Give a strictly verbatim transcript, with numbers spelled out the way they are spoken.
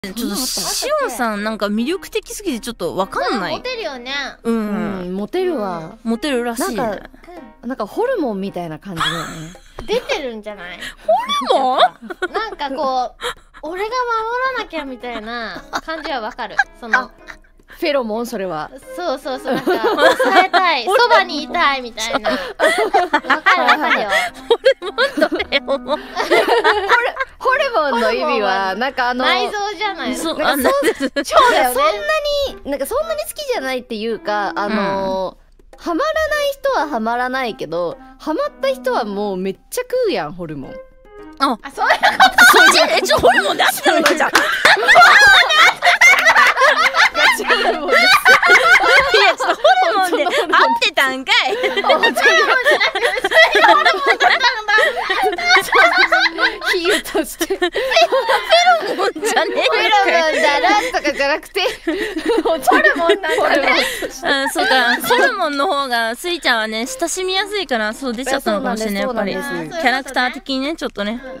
ちょっとしおんさんなんか魅力的すぎてちょっとわかんない。 モテるよね。 ううんん、モテるわ。 モテるらしいね。 なんかなんかホルモンみたいな感じだよね。 出てるんじゃない？ ホルモン？ なんかこう俺が守らなきゃみたいな感じはわかる。そのフェロモン、それは。 そうそうそう、なんか抑えたい、そばにいたいみたいな。わかるわかるよ。 ホルモンの意味はなんかあの内臓じゃないの。 そう、 なんかあ、なんでそうだよね。 そんなになんかそんなに好きじゃないっていうか、あのーハマらない人はハマらないけど、ハマった人はもうめっちゃ食うやん、ホルモン。 あ、 あ、そういうことそっちえ、ちょ、ホルモンで合ってたのかじゃん。いや、ちょっとホルモンで合ってたんかい。 比喩としてフェホルモンじゃねえロモンだなとかじゃなくてホルモンなんだね。 うん、そうか、ホルモンの方がスイちゃんはね親しみやすいからそう出ちゃったのかもしれない。やっぱりキそうなんですャラクター的にねちょっとね。